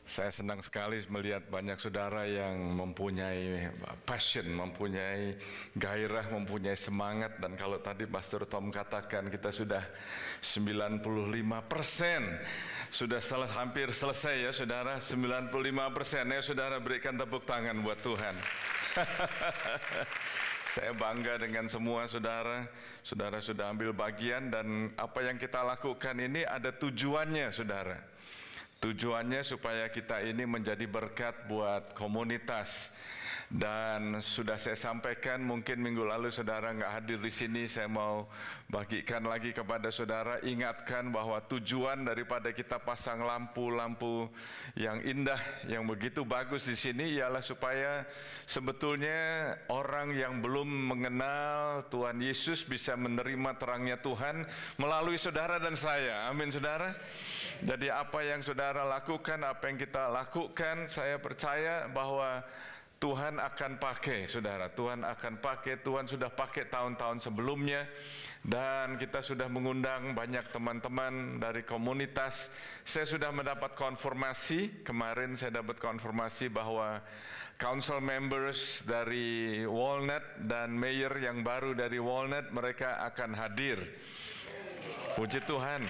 Saya senang sekali melihat banyak saudara yang mempunyai passion, mempunyai gairah, mempunyai semangat. Dan kalau tadi Pastor Tom katakan kita sudah 95%, sudah hampir selesai ya saudara, 95%. Ya saudara, berikan tepuk tangan buat Tuhan. Saya bangga dengan semua saudara. Saudara sudah ambil bagian, dan apa yang kita lakukan ini ada tujuannya saudara. Tujuannya supaya kita ini menjadi berkat buat komunitas. Dan sudah saya sampaikan, mungkin minggu lalu saudara nggak hadir di sini, saya mau bagikan lagi kepada saudara, ingatkan bahwa tujuan daripada kita pasang lampu-lampu yang indah, yang begitu bagus di sini ialah supaya sebetulnya orang yang belum mengenal Tuhan Yesus bisa menerima terangnya Tuhan melalui saudara dan saya. Amin saudara. Jadi apa yang saudara lakukan, apa yang kita lakukan, saya percaya bahwa Tuhan akan pakai saudara. Tuhan akan pakai, Tuhan sudah pakai tahun-tahun sebelumnya. Dan kita sudah mengundang banyak teman-teman dari komunitas. Saya sudah mendapat konfirmasi, kemarin saya dapat konfirmasi bahwa council members dari Walnut dan mayor yang baru dari Walnut, mereka akan hadir. Puji Tuhan.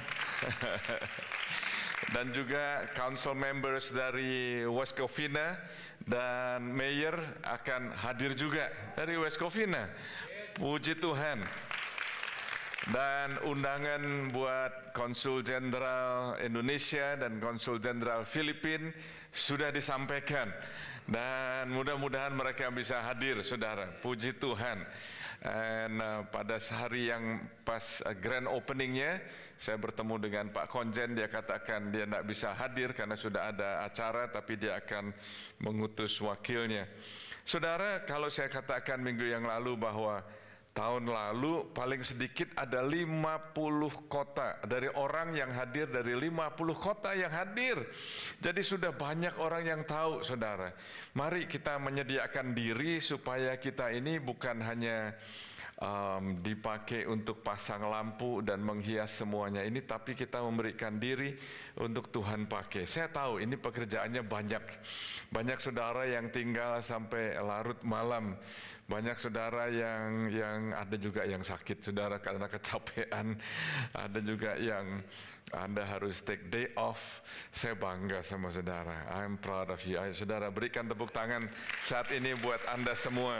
Dan juga council members dari West Covina dan mayor akan hadir juga dari West Covina. Puji Tuhan. Dan undangan buat Konsul Jenderal Indonesia dan Konsul Jenderal Filipina sudah disampaikan. Dan mudah-mudahan mereka bisa hadir, saudara. Puji Tuhan. Dan pada hari yang pas grand openingnya, saya bertemu dengan Pak Konjen. Dia katakan dia tidak bisa hadir karena sudah ada acara, tapi dia akan mengutus wakilnya. Saudara, kalau saya katakan minggu yang lalu bahwa tahun lalu paling sedikit ada 50 kota, dari orang yang hadir dari 50 kota yang hadir. Jadi sudah banyak orang yang tahu saudara. Mari kita menyediakan diri supaya kita ini bukan hanya dipakai untuk pasang lampu dan menghias semuanya ini, tapi kita memberikan diri untuk Tuhan pakai. Saya tahu ini pekerjaannya banyak. Banyak saudara yang tinggal sampai larut malam. Banyak saudara yang ada juga yang sakit saudara karena kecapean. Ada juga yang Anda harus take day off. Saya bangga sama saudara. I'm proud of you. Ayo saudara, berikan tepuk tangan saat ini buat Anda semua.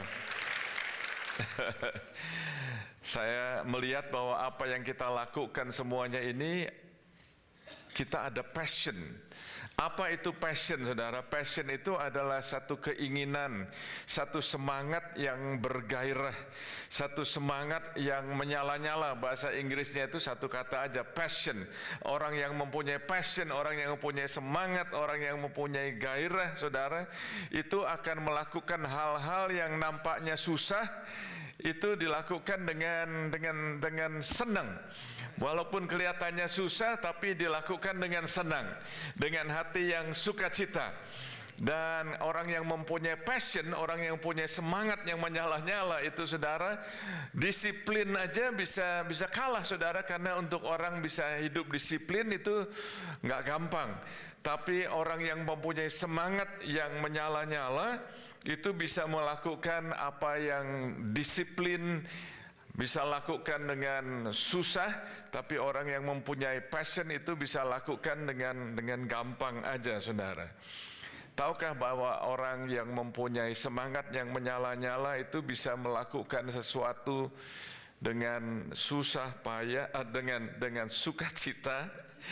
Saya melihat bahwa apa yang kita lakukan semuanya ini, kita ada passion. Apa itu passion saudara? Passion itu adalah satu keinginan, satu semangat yang bergairah, satu semangat yang menyala-nyala. Bahasa Inggrisnya itu satu kata aja, passion. Orang yang mempunyai passion, orang yang mempunyai semangat, orang yang mempunyai gairah saudara, itu akan melakukan hal-hal yang nampaknya susah, itu dilakukan dengan senang. Walaupun kelihatannya susah, tapi dilakukan dengan senang, dengan hati yang sukacita. Dan orang yang mempunyai passion, orang yang mempunyai semangat yang menyala-nyala itu saudara, disiplin aja bisa kalah saudara, karena untuk orang bisa hidup disiplin itu nggak gampang. Tapi orang yang mempunyai semangat yang menyala-nyala itu bisa melakukan apa yang disiplin bisa lakukan dengan susah, tapi orang yang mempunyai passion itu bisa lakukan dengan gampang aja saudara. Tahukah bahwa orang yang mempunyai semangat yang menyala-nyala itu bisa melakukan sesuatu dengan susah payah, dengan sukacita,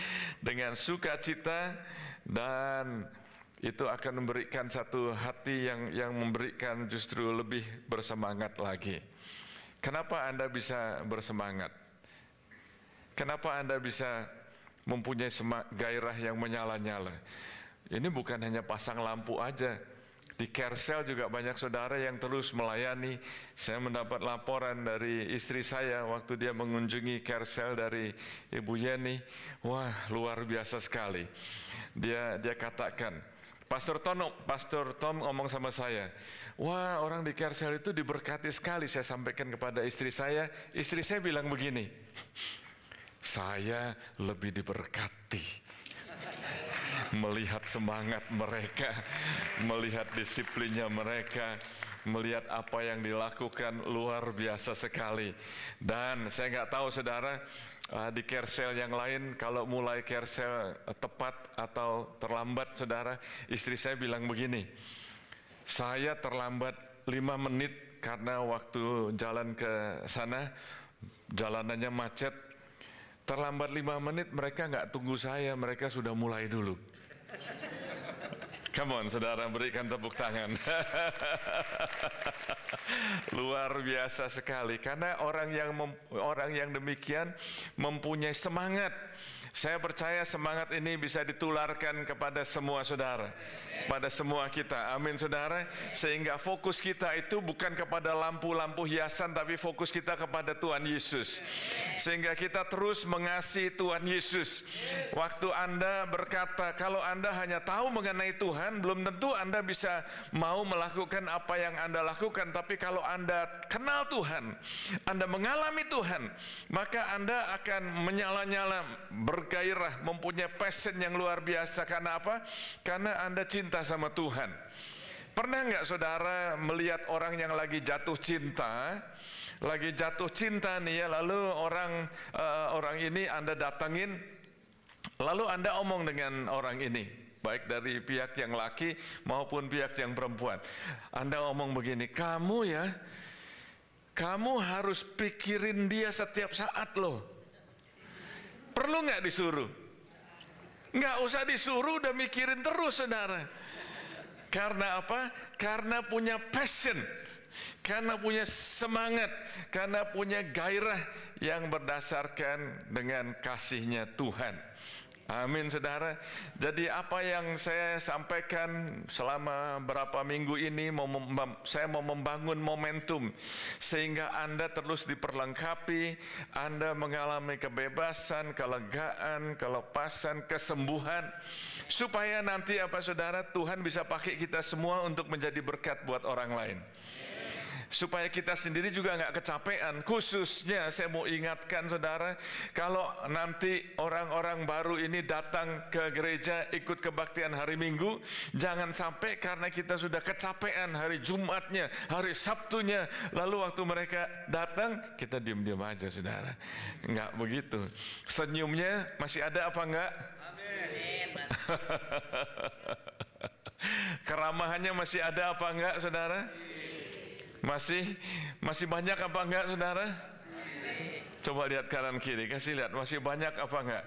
dan itu akan memberikan satu hati yang memberikan justru lebih bersemangat lagi. Kenapa Anda bisa bersemangat? Kenapa Anda bisa mempunyai gairah yang menyala-nyala? Ini bukan hanya pasang lampu aja. Di Kersel juga banyak saudara yang terus melayani. Saya mendapat laporan dari istri saya waktu dia mengunjungi Kersel dari Ibu Yeni. Wah, luar biasa sekali. Dia katakan, Pastor Tom ngomong sama saya, wah orang di Kersel itu diberkati sekali. Saya sampaikan kepada istri saya bilang begini, saya lebih diberkati. melihat semangat mereka, melihat disiplinnya mereka, melihat apa yang dilakukan luar biasa sekali. Dan saya nggak tahu saudara, di Kersel yang lain kalau mulai Kersel tepat atau terlambat saudara, istri saya bilang begini, saya terlambat 5 menit karena waktu jalan ke sana jalanannya macet, terlambat 5 menit, mereka nggak tunggu saya, mereka sudah mulai dulu. Come on saudara, berikan tepuk tangan. Luar biasa sekali, karena orang yang demikian mempunyai semangat. Saya percaya semangat ini bisa ditularkan kepada semua saudara, pada semua kita. Amin saudara. Sehingga fokus kita itu bukan kepada lampu-lampu hiasan, tapi fokus kita kepada Tuhan Yesus. Sehingga kita terus mengasihi Tuhan Yesus. Waktu Anda berkata, kalau Anda hanya tahu mengenai Tuhan, belum tentu Anda bisa mau melakukan apa yang Anda lakukan. Tapi kalau Anda kenal Tuhan, Anda mengalami Tuhan, maka Anda akan menyala-nyala, bergairah, mempunyai passion yang luar biasa. Karena apa? Karena Anda cinta sama Tuhan. Pernah nggak saudara melihat orang yang lagi jatuh cinta nih ya, lalu orang ini Anda datangin, lalu Anda omong dengan orang ini, baik dari pihak yang laki maupun pihak yang perempuan. Anda omong begini, kamu harus pikirin dia setiap saat loh. Perlu nggak disuruh? Nggak usah disuruh, udah mikirin terus saudara. Karena apa? Karena punya passion, karena punya semangat, karena punya gairah yang berdasarkan dengan kasihnya Tuhan. Amin saudara. Jadi apa yang saya sampaikan selama berapa minggu ini, saya mau membangun momentum sehingga Anda terus diperlengkapi, Anda mengalami kebebasan, kelegaan, kelepasan, kesembuhan, supaya nanti apa saudara, Tuhan bisa pakai kita semua untuk menjadi berkat buat orang lain. Supaya kita sendiri juga nggak kecapean. Khususnya saya mau ingatkan saudara, kalau nanti orang-orang baru ini datang ke gereja ikut kebaktian hari Minggu, jangan sampai karena kita sudah kecapean hari Jumatnya, hari Sabtunya, lalu waktu mereka datang kita diam-diam aja saudara. Nggak begitu. Senyumnya masih ada apa enggak? Amin. Keramahannya masih ada apa enggak saudara? Masih banyak apa enggak saudara? Coba lihat kanan kiri, kasih lihat masih banyak apa enggak?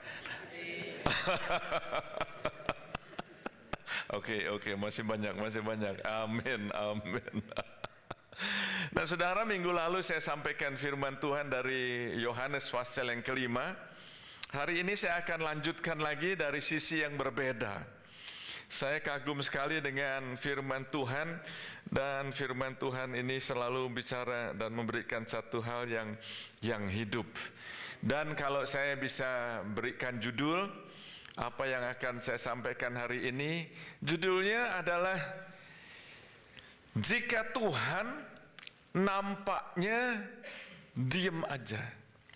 Oke, masih banyak. Amin. Nah saudara, minggu lalu saya sampaikan firman Tuhan dari Yohanes pasal yang kelima. Hari ini saya akan lanjutkan lagi dari sisi yang berbeda. Saya kagum sekali dengan firman Tuhan, dan firman Tuhan ini selalu bicara dan memberikan satu hal yang hidup. Dan kalau saya bisa berikan judul apa yang akan saya sampaikan hari ini, judulnya adalah jika Tuhan nampaknya diam aja.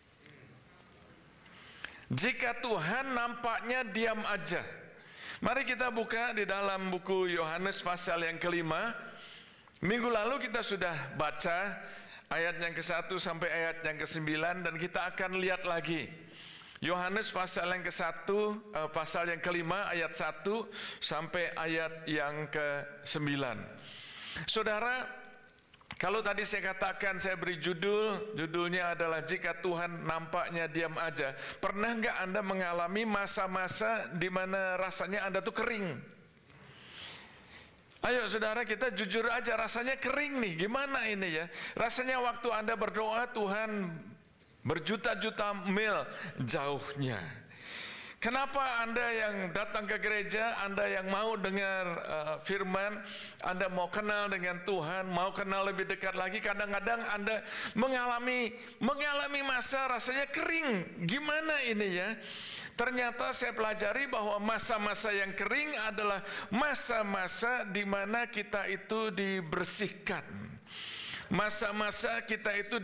Jika Tuhan nampaknya diam aja. Mari kita buka di dalam buku Yohanes pasal yang kelima. Minggu lalu kita sudah baca ayat yang ke-1 sampai ayat yang ke-9, dan kita akan lihat lagi. Yohanes pasal yang ke-1, pasal yang kelima ayat 1 sampai ayat yang ke-9. Saudara, kalau tadi saya katakan, saya beri judulnya adalah jika Tuhan nampaknya diam aja. Pernah nggak Anda mengalami masa-masa di mana rasanya Anda tuh kering? Ayo saudara, kita jujur aja, rasanya kering nih, gimana ini ya? Rasanya waktu Anda berdoa, Tuhan berjuta-juta mil jauhnya. Kenapa Anda yang datang ke gereja, Anda yang mau dengar firman, Anda mau kenal dengan Tuhan, mau kenal lebih dekat lagi, kadang-kadang Anda mengalami masa rasanya kering. Gimana ini ya? Ternyata saya pelajari bahwa masa-masa yang kering adalah masa-masa di mana kita itu dibersihkan. Masa-masa kita itu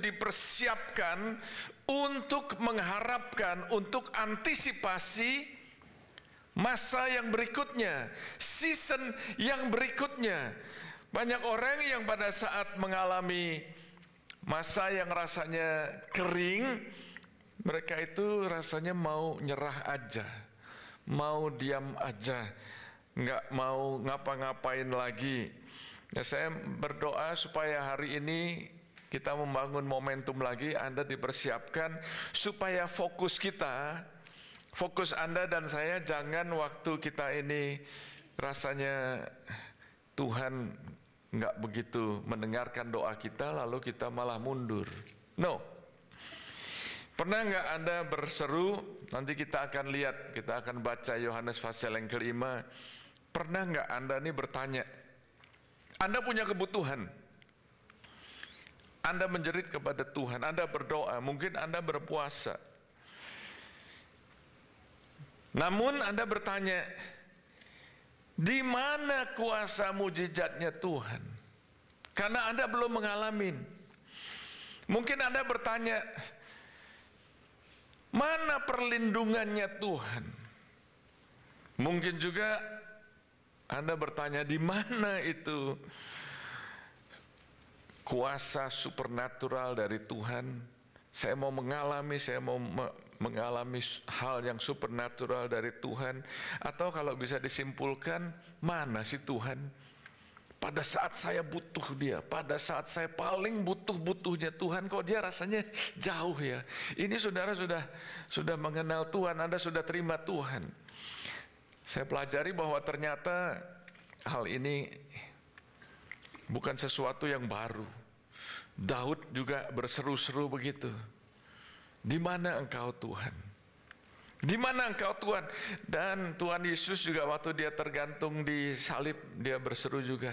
dipersiapkan untuk mengharapkan, untuk antisipasi masa yang berikutnya, season yang berikutnya. Banyak orang yang pada saat mengalami masa yang rasanya kering, mereka itu rasanya mau nyerah aja, mau diam aja, nggak mau ngapa-ngapain lagi. Ya, saya berdoa supaya hari ini kita membangun momentum lagi, Anda dipersiapkan supaya fokus kita, fokus Anda dan saya jangan waktu kita ini rasanya Tuhan nggak begitu mendengarkan doa kita lalu kita malah mundur. No. Pernah nggak Anda berseru, nanti kita akan lihat, kita akan baca Yohanes pasal yang kelima. Pernah nggak Anda ini bertanya, Anda punya kebutuhan, Anda menjerit kepada Tuhan, Anda berdoa, mungkin Anda berpuasa. Namun Anda bertanya, di mana kuasa mujizatnya Tuhan? Karena Anda belum mengalami. Mungkin Anda bertanya, mana perlindungannya Tuhan? Mungkin juga Anda bertanya, di mana itu kuasa supernatural dari Tuhan? Saya mau mengalami, mengalami hal yang supernatural dari Tuhan. Atau kalau bisa disimpulkan, mana sih Tuhan? Pada saat saya butuh Dia, pada saat saya paling butuh-butuhnya Tuhan, kok Dia rasanya jauh ya. Ini saudara sudah mengenal Tuhan, Anda sudah terima Tuhan. Saya pelajari bahwa ternyata hal ini bukan sesuatu yang baru. Daud juga berseru-seru begitu. Di mana Engkau Tuhan? Di mana Engkau Tuhan? Dan Tuhan Yesus juga waktu Dia tergantung di salib, Dia berseru juga.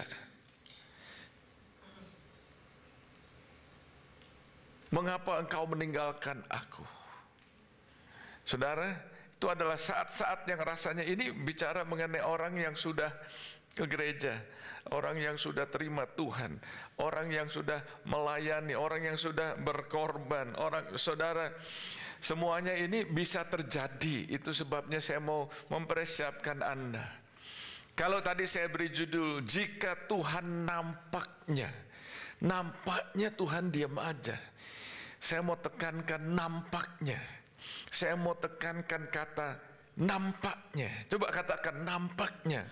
Mengapa Engkau meninggalkan aku? Saudara, itu adalah saat-saat yang rasanya, ini bicara mengenai orang yang sudah ke gereja, orang yang sudah terima Tuhan, orang yang sudah melayani, orang yang sudah berkorban, saudara, semuanya ini bisa terjadi. Itu sebabnya saya mau mempersiapkan Anda. Kalau tadi saya beri judul, jika Tuhan nampaknya Tuhan diam aja. Saya mau tekankan nampaknya. Saya mau tekankan kata nampaknya. Coba katakan nampaknya.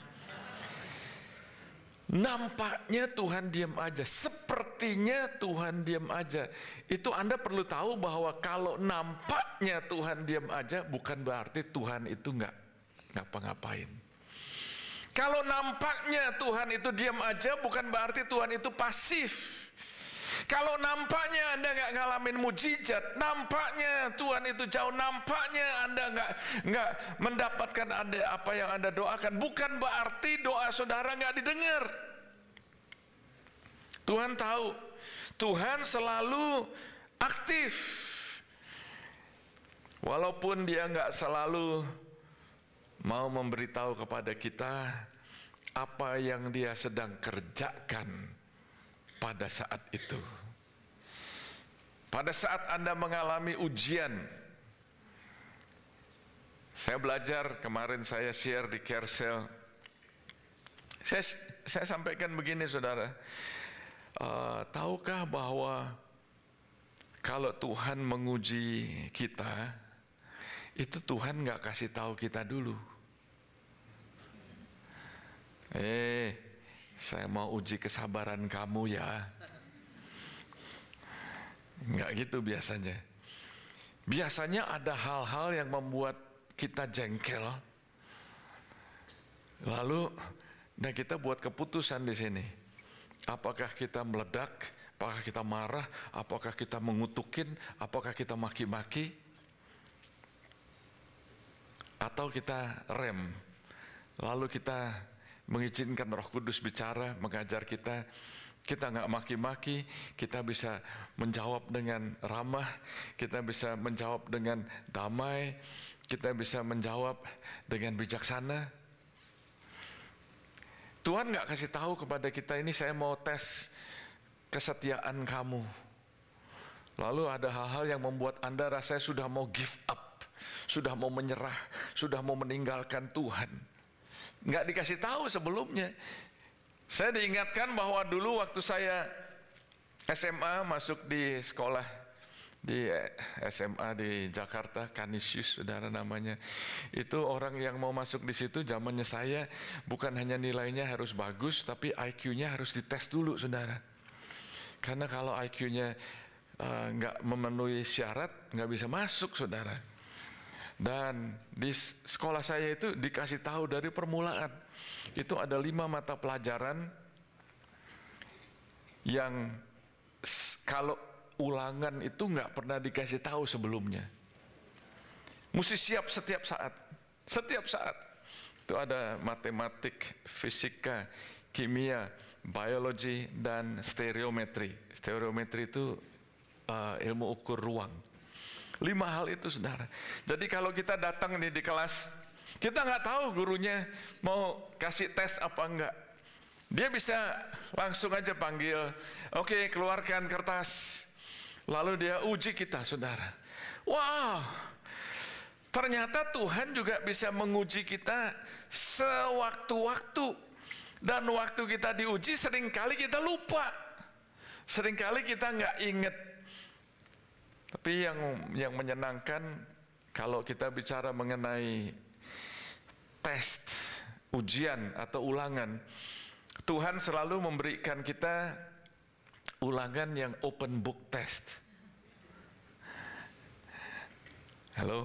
Nampaknya Tuhan diam aja. Sepertinya Tuhan diam aja. Itu Anda perlu tahu bahwa kalau nampaknya Tuhan diam aja, bukan berarti Tuhan itu nggak ngapa-ngapain. Kalau nampaknya Tuhan itu diam aja, bukan berarti Tuhan itu pasif. Kalau nampaknya Anda nggak ngalamin mujizat, nampaknya Tuhan itu jauh, nampaknya Anda nggak mendapatkan apa yang Anda doakan, bukan berarti doa saudara nggak didengar. Tuhan tahu, Tuhan selalu aktif, walaupun Dia nggak selalu mau memberitahu kepada kita apa yang Dia sedang kerjakan pada saat itu. Pada saat Anda mengalami ujian, saya belajar, kemarin saya share di Carousel, saya sampaikan begini saudara, tahukah bahwa kalau Tuhan menguji kita, itu Tuhan nggak kasih tahu kita dulu. Saya mau uji kesabaran kamu ya. Enggak gitu biasanya. Biasanya ada hal-hal yang membuat kita jengkel. Lalu kita buat keputusan di sini. Apakah kita meledak? Apakah kita marah? Apakah kita mengutukin? Apakah kita maki-maki? Atau kita rem? Lalu kita mengizinkan Roh Kudus bicara, mengajar kita. Kita nggak maki-maki, kita bisa menjawab dengan ramah, kita bisa menjawab dengan damai, kita bisa menjawab dengan bijaksana. Tuhan nggak kasih tahu kepada kita, ini saya mau tes kesetiaan kamu. Lalu ada hal-hal yang membuat Anda rasanya sudah mau give up. sudah mau menyerah, sudah mau meninggalkan Tuhan. Nggak dikasih tahu sebelumnya. Saya diingatkan bahwa dulu waktu saya SMA masuk di sekolah di SMA di Jakarta, Canisius, saudara namanya. Itu orang yang mau masuk di situ zamannya saya, bukan hanya nilainya harus bagus, tapi IQ-nya harus dites dulu, saudara. Karena kalau IQ-nya nggak memenuhi syarat, nggak bisa masuk, saudara. Dan di sekolah saya itu dikasih tahu dari permulaan, itu ada 5 mata pelajaran yang kalau ulangan itu nggak pernah dikasih tahu sebelumnya. Mesti siap setiap saat. Setiap saat. Itu ada matematik, fisika, kimia, biologi, dan stereometri. Stereometri itu ilmu ukur ruang. 5 hal itu, saudara. Jadi kalau kita datang nih di kelas, kita nggak tahu gurunya mau kasih tes apa enggak. Dia bisa langsung aja panggil, oke, keluarkan kertas. Lalu dia uji kita, saudara. Wow, ternyata Tuhan juga bisa menguji kita sewaktu-waktu. Dan waktu kita diuji seringkali kita lupa. Seringkali kita nggak ingat. Tapi yang menyenangkan kalau kita bicara mengenai tes, ujian atau ulangan, Tuhan selalu memberikan kita ulangan yang open book test. Halo?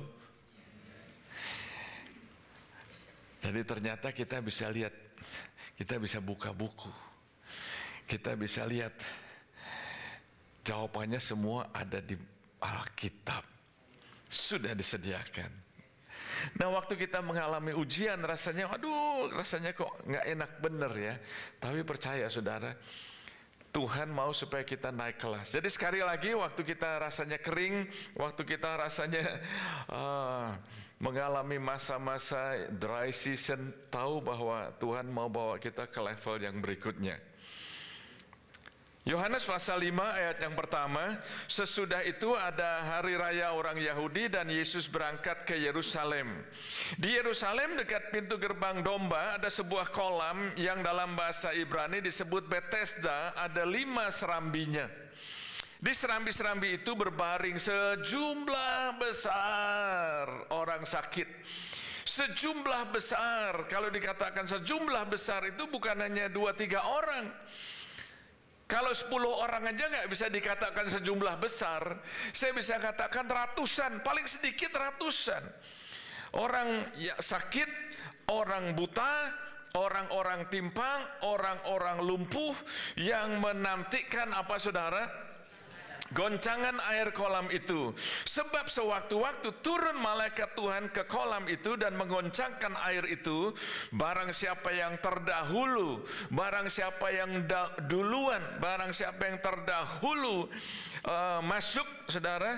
Jadi ternyata kita bisa lihat, kita bisa buka buku, kita bisa lihat jawabannya semua ada di Alkitab, sudah disediakan. Nah, waktu kita mengalami ujian rasanya, aduh, rasanya kok nggak enak bener ya. Tapi percaya, saudara, Tuhan mau supaya kita naik kelas. Jadi sekali lagi, waktu kita rasanya kering, waktu kita rasanya mengalami masa-masa dry season, tahu bahwa Tuhan mau bawa kita ke level yang berikutnya. Yohanes pasal 5 ayat yang pertama, sesudah itu ada hari raya orang Yahudi dan Yesus berangkat ke Yerusalem. Di Yerusalem dekat pintu gerbang domba ada sebuah kolam yang dalam bahasa Ibrani disebut Bethesda, ada 5 serambinya. Di serambi-serambi itu berbaring sejumlah besar orang sakit. Sejumlah besar, kalau dikatakan sejumlah besar itu bukan hanya 2-3 orang. Kalau 10 orang aja nggak bisa dikatakan sejumlah besar, saya bisa katakan ratusan, paling sedikit ratusan. Orang ya, sakit, orang buta, orang-orang timpang, orang-orang lumpuh yang menantikan apa, saudara? Goncangan air kolam itu. Sebab sewaktu-waktu turun malaikat Tuhan ke kolam itu dan menggoncangkan air itu. Barang siapa yang terdahulu, barang siapa yang duluan, barang siapa yang terdahulu masuk, saudara,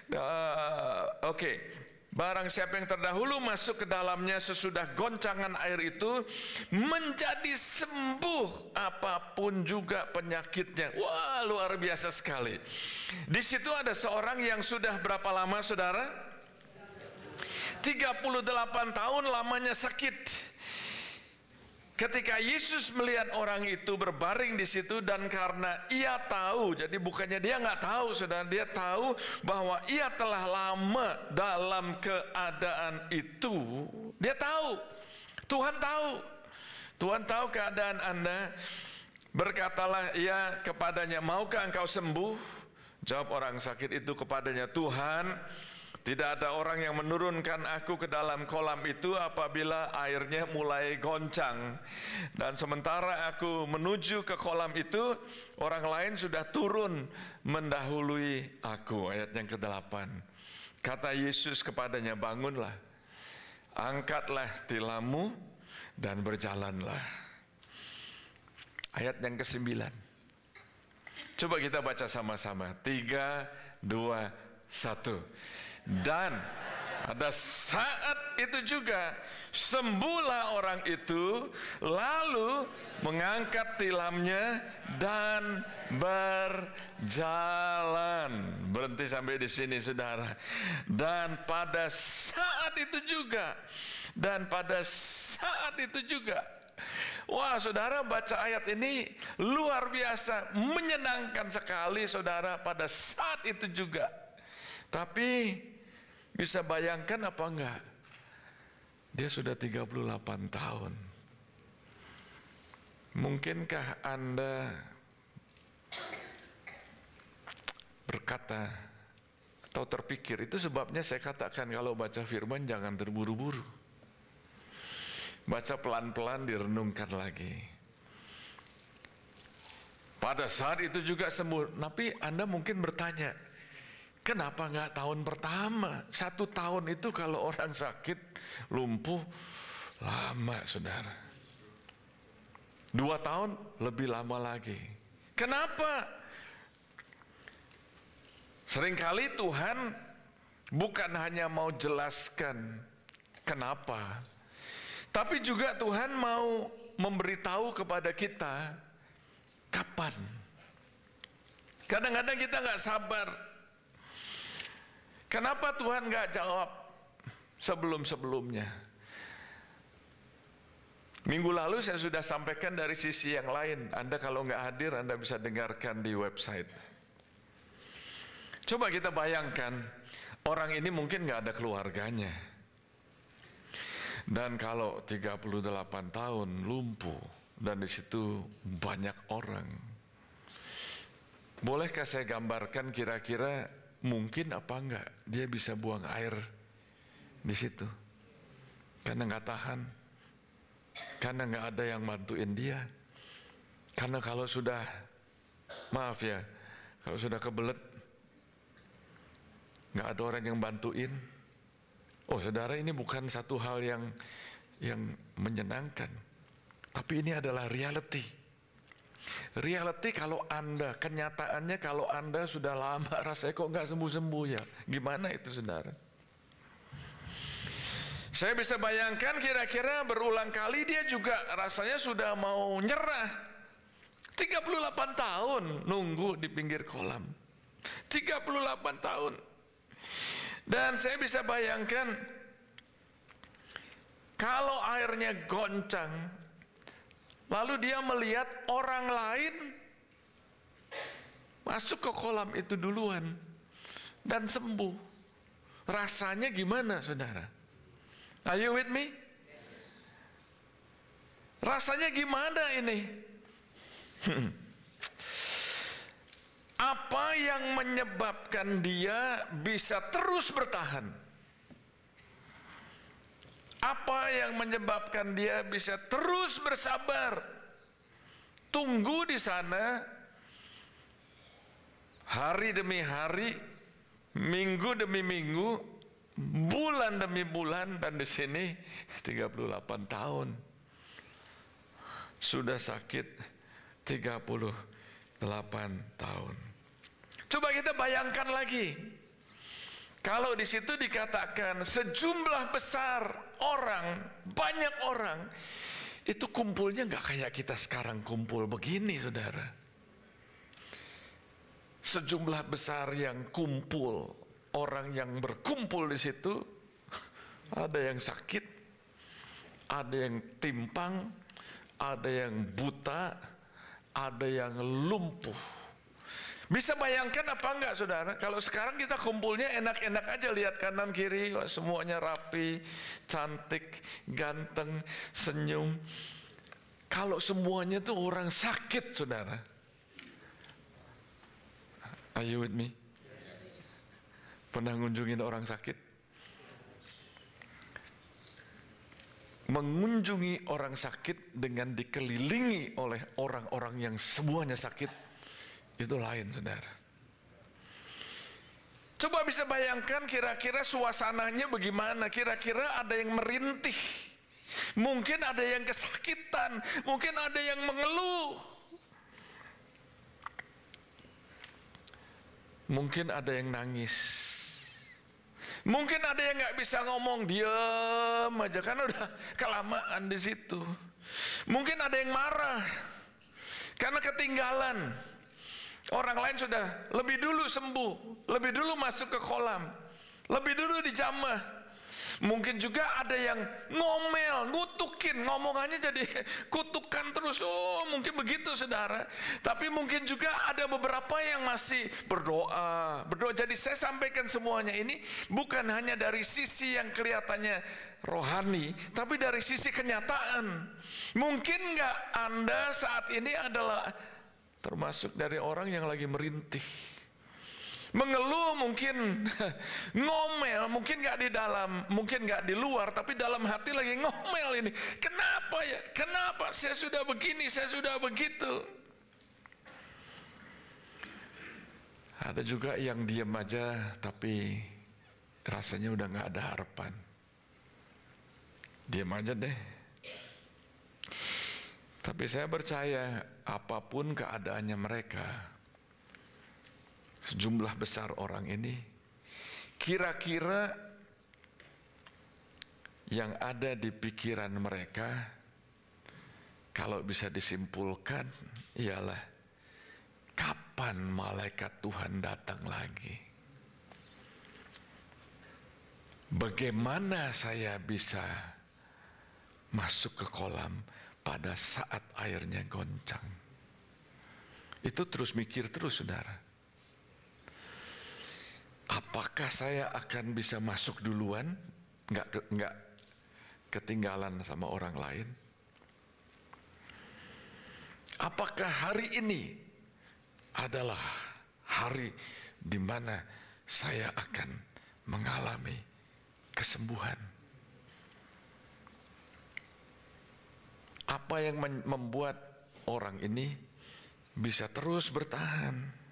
barang siapa yang terdahulu masuk ke dalamnya sesudah goncangan air itu menjadi sembuh apapun juga penyakitnya. Wah, luar biasa sekali. Di situ ada seorang yang sudah berapa lama, saudara? 38 tahun lamanya sakit. Ketika Yesus melihat orang itu berbaring di situ, dan karena ia tahu, jadi bukannya dia nggak tahu, saudara, dia tahu bahwa ia telah lama dalam keadaan itu. Dia tahu, Tuhan tahu, Tuhan tahu keadaan Anda. Berkatalah ia kepadanya, maukah engkau sembuh? Jawab orang sakit itu kepadanya, Tuhan, tidak ada orang yang menurunkan aku ke dalam kolam itu apabila airnya mulai goncang. Dan sementara aku menuju ke kolam itu, orang lain sudah turun mendahului aku. Ayat yang ke-8. Kata Yesus kepadanya, bangunlah, angkatlah tilammu dan berjalanlah. Ayat yang ke-9. Coba kita baca sama-sama. 3, 2, 1. Dan Pada saat itu juga sembuhlah orang itu, lalu mengangkat tilamnya dan berjalan. Berhenti sampai di sini, saudara. Dan pada saat itu juga, wah, saudara, baca ayat ini luar biasa, menyenangkan sekali, saudara, pada saat itu juga. Tapi bisa bayangkan apa enggak? Dia sudah 38 tahun. Mungkinkah Anda berkata atau terpikir, itu sebabnya saya katakan kalau baca firman jangan terburu-buru. Baca pelan-pelan, direnungkan lagi. Pada saat itu juga sembuh. Tapi Anda mungkin bertanya, kenapa nggak tahun pertama? 1 tahun itu kalau orang sakit, lumpuh, lama, saudara. 2 tahun, lebih lama lagi. Kenapa? Seringkali Tuhan bukan hanya mau jelaskan kenapa, tapi juga Tuhan mau memberitahu kepada kita kapan. Kadang-kadang kita nggak sabar. Kenapa Tuhan nggak jawab sebelum-sebelumnya? Minggu lalu saya sudah sampaikan dari sisi yang lain. Anda kalau nggak hadir, Anda bisa dengarkan di website. Coba kita bayangkan, orang ini mungkin nggak ada keluarganya. Dan kalau 38 tahun lumpuh, dan di situ banyak orang. Bolehkah saya gambarkan kira-kira mungkin apa enggak dia bisa buang air di situ? Karena nggak tahan, karena nggak ada yang bantuin dia. Karena kalau sudah, maaf ya, kalau sudah kebelet, nggak ada orang yang bantuin. Oh, saudara, ini bukan satu hal yang menyenangkan, tapi ini adalah reality. Reality kalau Anda, kenyataannya kalau Anda sudah lama rasanya kok nggak sembuh-sembuh ya, gimana itu, saudara? Saya bisa bayangkan kira-kira berulang kali dia juga rasanya sudah mau nyerah. 38 tahun nunggu di pinggir kolam. 38 tahun. Dan saya bisa bayangkan kalau airnya goncang, lalu dia melihat orang lain masuk ke kolam itu duluan dan sembuh. Rasanya gimana, saudara? Are you with me? Rasanya gimana ini? Apa yang menyebabkan dia bisa terus bertahan? Apa yang menyebabkan dia bisa terus bersabar? Tunggu di sana hari demi hari, minggu demi minggu, bulan demi bulan, dan di sini 38 tahun. Sudah sakit 38 tahun. Coba kita bayangkan lagi. Kalau di situ dikatakan sejumlah besar orang, banyak orang, itu kumpulnya nggak kayak kita sekarang kumpul begini, saudara. Sejumlah besar yang kumpul, orang yang berkumpul di situ, ada yang sakit, ada yang timpang, ada yang buta, ada yang lumpuh. Bisa bayangkan apa enggak, saudara? Kalau sekarang kita kumpulnya enak-enak aja, lihat kanan kiri, semuanya rapi, cantik, ganteng, senyum. Kalau semuanya tuh orang sakit, saudara. Are you with me? Pernah ngunjungin orang sakit? Mengunjungi orang sakit dengan dikelilingi oleh orang-orang yang semuanya sakit, itu lain, saudara. Coba bisa bayangkan kira-kira suasananya bagaimana. Kira-kira ada yang merintih, mungkin ada yang kesakitan, mungkin ada yang mengeluh, mungkin ada yang nangis. Mungkin ada yang nggak bisa ngomong, diam aja karena udah kelamaan di situ. Mungkin ada yang marah karena ketinggalan. Orang lain sudah lebih dulu sembuh, lebih dulu masuk ke kolam, lebih dulu dijamah. Mungkin juga ada yang ngomel, ngutukin, ngomongannya jadi kutukan terus. Oh, mungkin begitu saudara. Tapi mungkin juga ada beberapa yang masih berdoa. Jadi saya sampaikan semuanya ini bukan hanya dari sisi yang kelihatannya rohani, tapi dari sisi kenyataan. Mungkin nggak Anda saat ini adalah termasuk dari orang yang lagi merintih, mengeluh, mungkin ngomel, mungkin nggak di dalam, mungkin nggak di luar, tapi dalam hati lagi ngomel ini. Kenapa ya? Kenapa saya sudah begini, saya sudah begitu? Ada juga yang diam aja, tapi rasanya udah nggak ada harapan. Diam aja deh. Tapi saya percaya apapun keadaannya mereka, sejumlah besar orang ini, kira-kira yang ada di pikiran mereka, kalau bisa disimpulkan, ialah kapan malaikat Tuhan datang lagi? Bagaimana saya bisa masuk ke kolam pada saat airnya goncang? Itu terus mikir terus, saudara. Apakah saya akan bisa masuk duluan, nggak ketinggalan sama orang lain? Apakah hari ini adalah hari di mana saya akan mengalami kesembuhan? Apa yang membuat orang ini bisa terus bertahan?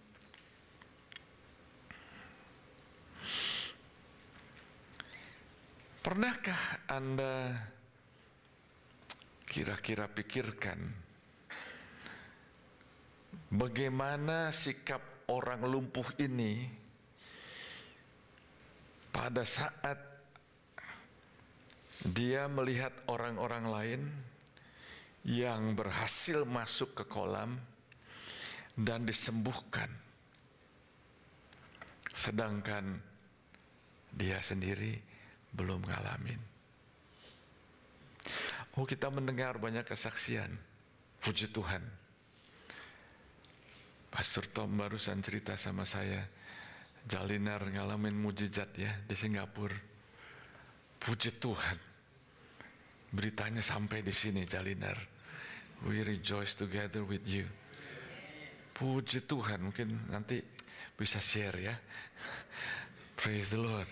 Pernahkah Anda kira-kira pikirkan bagaimana sikap orang lumpuh ini pada saat dia melihat orang-orang lain yang berhasil masuk ke kolam dan disembuhkan, sedangkan dia sendiri belum ngalamin? Oh, kita mendengar banyak kesaksian. Puji Tuhan. Pastor Tom barusan cerita sama saya, Jalinar ngalamin mujizat ya di Singapura. Puji Tuhan. Beritanya sampai di sini, Jalinar. We rejoice together with you. Puji Tuhan, mungkin nanti bisa share ya. Praise the Lord.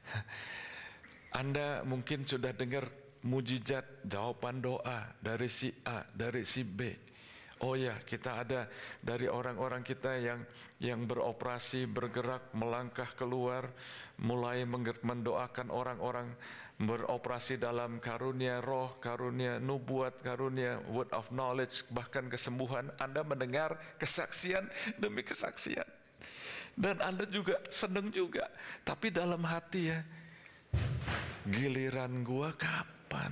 Anda mungkin sudah dengar mujizat jawaban doa dari si A, dari si B. Oh ya, kita ada dari orang-orang kita yang beroperasi, bergerak, melangkah keluar, mulai mendoakan orang-orang, beroperasi dalam karunia roh, karunia nubuat, karunia word of knowledge, bahkan kesembuhan. Anda mendengar kesaksian demi kesaksian. Dan Anda juga senang juga. Tapi dalam hati ya, giliran gua kapan?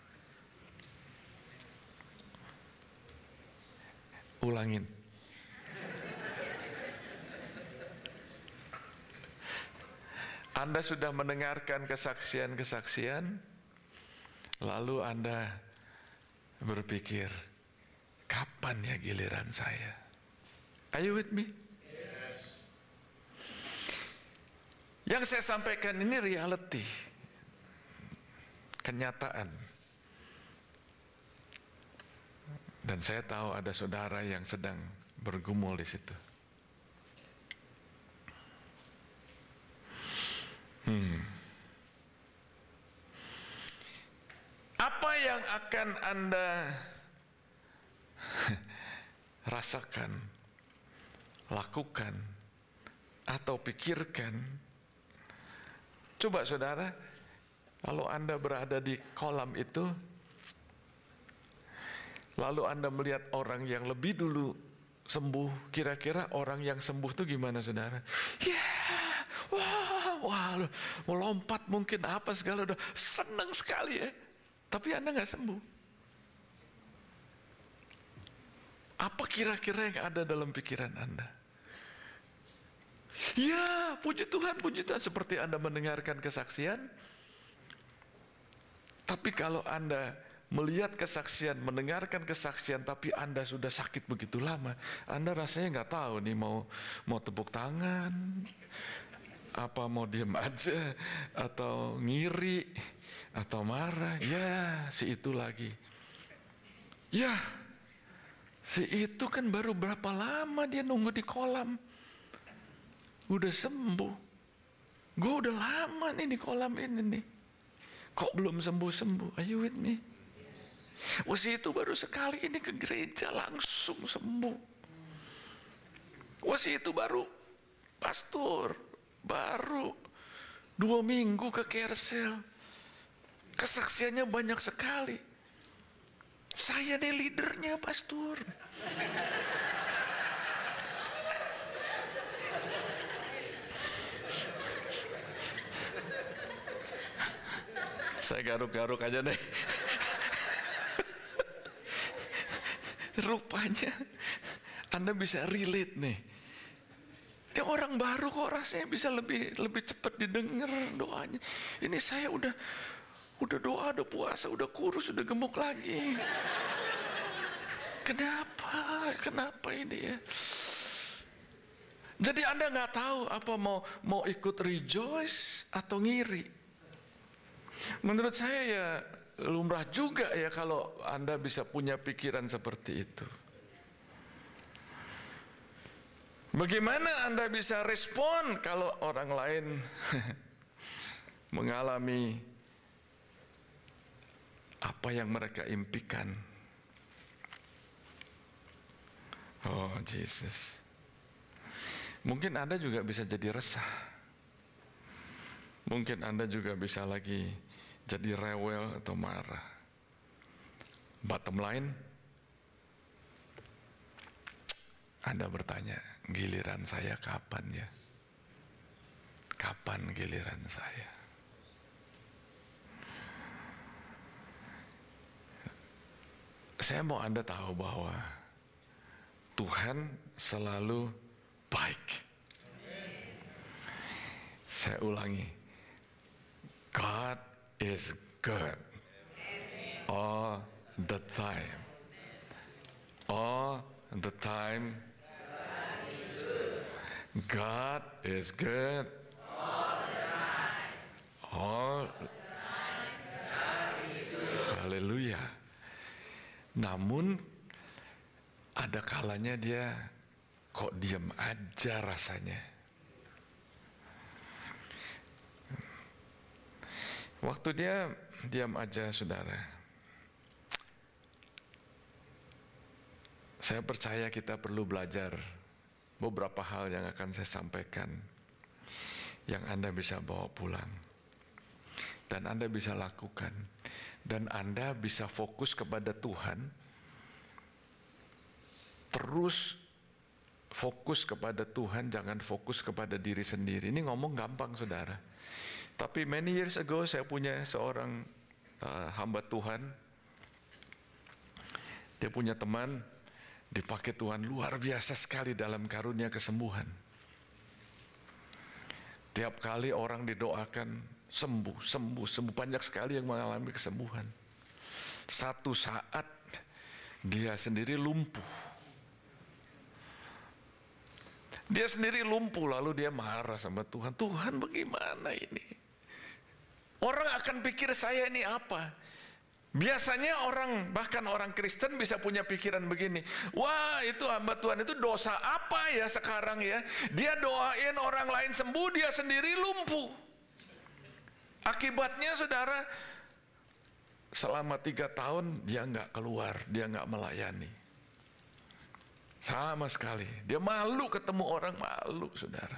Ulangin. Anda sudah mendengarkan kesaksian-kesaksian, lalu Anda berpikir, kapan ya giliran saya? Are you with me? Yes. Yang saya sampaikan ini reality, kenyataan. Dan saya tahu ada saudara yang sedang bergumul di situ. Apa yang akan Anda rasakan, lakukan, atau pikirkan? Coba saudara, kalau Anda berada di kolam itu, lalu Anda melihat orang yang lebih dulu sembuh, kira-kira orang yang sembuh itu gimana saudara? Ya, Wah, mau lompat mungkin apa segala, udah seneng sekali ya. Tapi Anda nggak sembuh. Apa kira-kira yang ada dalam pikiran Anda? Ya, puji Tuhan, seperti Anda mendengarkan kesaksian. Tapi kalau Anda melihat kesaksian, mendengarkan kesaksian, tapi Anda sudah sakit begitu lama, Anda rasanya nggak tahu nih mau tepuk tangan, apa mau diam aja, atau ngiri, atau marah. Ya, si itu lagi. Ya, si itu kan baru berapa lama dia nunggu di kolam. Udah sembuh. Gue udah lama nih di kolam ini nih. Kok belum sembuh-sembuh? Are you with me? Oh, si itu baru sekali ini ke gereja langsung sembuh. Oh, si itu baru pastor, baru 2 minggu ke Kersel. Kesaksiannya banyak sekali. Saya nih leadernya, pastor. Saya garuk-garuk aja deh. Rupanya Anda bisa relate nih. Dia orang baru kok rasanya bisa lebih cepat didengar doanya. Ini saya udah doa, udah puasa, udah kurus, udah gemuk lagi. Kenapa ini ya? Jadi Anda nggak tahu apa mau ikut rejoice atau ngiri. Menurut saya ya lumrah juga ya kalau Anda bisa punya pikiran seperti itu. Bagaimana Anda bisa respon kalau orang lain mengalami apa yang mereka impikan? Oh, Jesus. Mungkin Anda juga bisa jadi resah. Mungkin Anda juga bisa lagi jadi rewel atau marah. Bottom line, Anda bertanya, giliran saya kapan ya? Kapan giliran saya? Saya mau Anda tahu bahwa Tuhan selalu baik. Saya ulangi, God is good all the time. All the time. God is good all the time. Haleluya. Namun ada kalanya dia kok diam aja rasanya. Waktu dia diam aja, saudara, saya percaya kita perlu belajar beberapa hal yang akan saya sampaikan, yang Anda bisa bawa pulang, dan Anda bisa lakukan, dan Anda bisa fokus kepada Tuhan, terus fokus kepada Tuhan, jangan fokus kepada diri sendiri. Ini ngomong gampang, saudara. Tapi many years ago saya punya seorang hamba Tuhan. Dia punya teman, dipakai Tuhan luar biasa sekali dalam karunia kesembuhan. Tiap kali orang didoakan sembuh. Banyak sekali yang mengalami kesembuhan. Satu saat dia sendiri lumpuh. Dia sendiri lumpuh, lalu dia marah sama Tuhan. Tuhan, bagaimana ini? Orang akan pikir saya ini apa? Biasanya bahkan orang Kristen bisa punya pikiran begini. Wah, itu hamba Tuhan itu dosa apa ya sekarang ya? Dia doain orang lain sembuh, dia sendiri lumpuh. Akibatnya, saudara, selama 3 tahun dia nggak keluar, dia nggak melayani. Sama sekali. Dia malu ketemu orang, malu, saudara.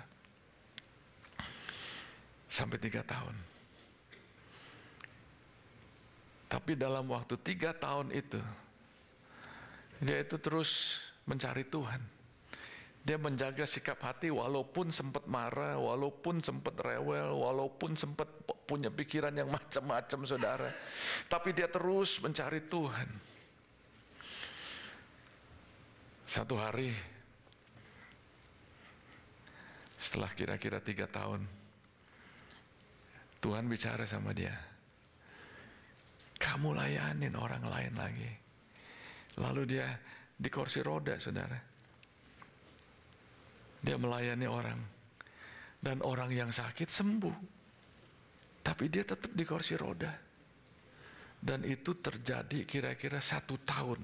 Sampai 3 tahun. Tapi dalam waktu 3 tahun itu, dia itu terus mencari Tuhan. Dia menjaga sikap hati walaupun sempat marah, walaupun sempat rewel, walaupun sempat punya pikiran yang macam-macam, saudara. Tapi dia terus mencari Tuhan. Satu hari, setelah kira-kira 3 tahun, Tuhan bicara sama dia. Kamu layanin orang lain lagi. Lalu dia di kursi roda, saudara. Dia melayani orang. Dan orang yang sakit sembuh. Tapi dia tetap di kursi roda. Dan itu terjadi kira-kira 1 tahun.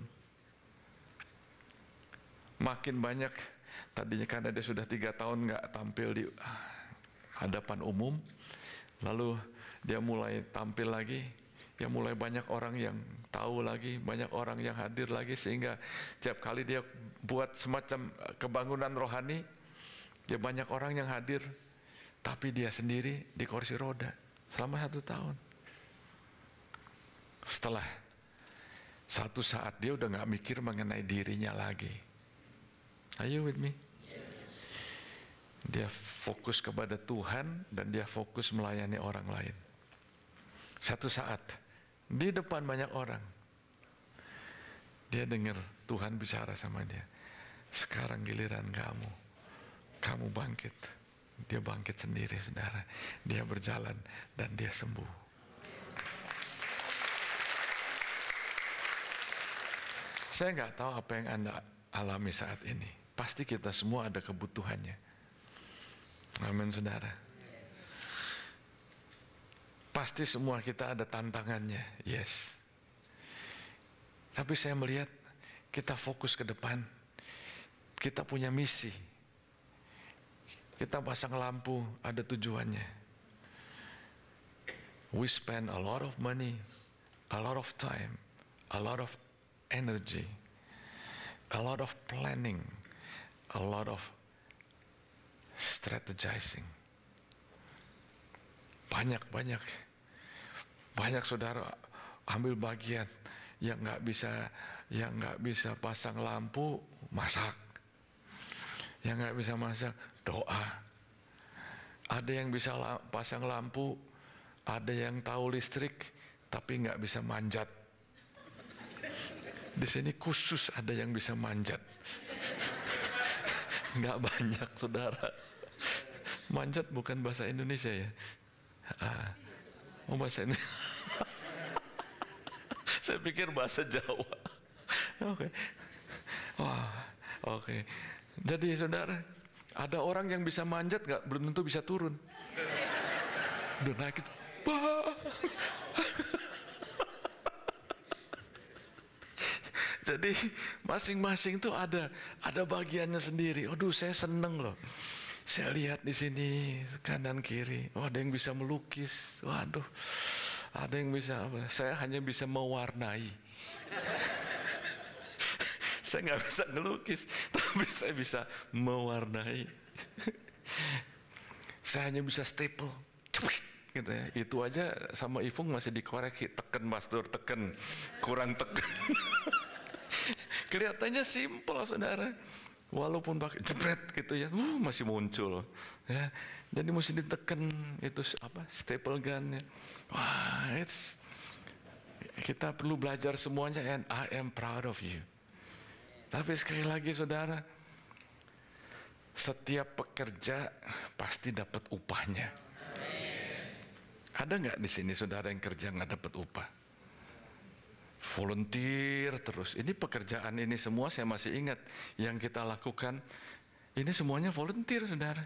Makin banyak, tadinya karena dia sudah 3 tahun nggak tampil di hadapan umum. Lalu dia mulai tampil lagi. Ya mulai banyak orang yang tahu lagi, banyak orang yang hadir lagi, sehingga tiap kali dia buat semacam kebangunan rohani, ya banyak orang yang hadir, tapi dia sendiri di kursi roda selama 1 tahun. Setelah satu saat dia udah nggak mikir mengenai dirinya lagi. Are you with me? Dia fokus kepada Tuhan dan dia fokus melayani orang lain. Satu saat di depan banyak orang, dia dengar Tuhan bicara sama dia. Sekarang giliran kamu. Kamu bangkit. Dia bangkit sendiri, saudara. Dia berjalan dan dia sembuh. Saya nggak tahu apa yang Anda alami saat ini. Pasti kita semua ada kebutuhannya. Amin, saudara. Pasti semua kita ada tantangannya, yes. Tapi saya melihat kita fokus ke depan. Kita punya misi. Kita pasang lampu, ada tujuannya. We spend a lot of money, a lot of time, a lot of energy, a lot of planning, a lot of strategizing. Banyak saudara ambil bagian yang nggak bisa pasang lampu, masak. Yang nggak bisa masak, doa. Ada yang bisa pasang lampu, ada yang tahu listrik, tapi nggak bisa manjat. Di sini khusus ada yang bisa manjat. Nggak banyak, saudara. Manjat bukan bahasa Indonesia ya? Bahasa ini. Saya pikir bahasa Jawa. Oke. Wah, oke. Jadi saudara, ada orang yang bisa manjat nggak belum tentu bisa turun. Udah naik itu. Jadi masing-masing tuh ada bagiannya sendiri. Aduh, saya seneng loh. Saya lihat di sini kanan kiri, ada yang bisa melukis, waduh, ada yang bisa apa? Saya hanya bisa mewarnai. Saya nggak bisa ngelukis, tapi saya bisa mewarnai. Saya hanya bisa staple, gitu ya. Itu aja sama Ifung masih dikoreksi, teken Pastor, teken, kurang teken. Kelihatannya simpel, saudara. Walaupun pakai jebret gitu ya, masih muncul. Ya, jadi mesti ditekan itu apa? Staple gun-nya. Wah, kita perlu belajar semuanya, and I am proud of you. Tapi sekali lagi, saudara, setiap pekerja pasti dapat upahnya. Ada nggak di sini saudara yang kerja nggak dapat upah? Volunteer terus. Ini pekerjaan ini semua saya masih ingat yang kita lakukan. Ini semuanya volunteer, saudara.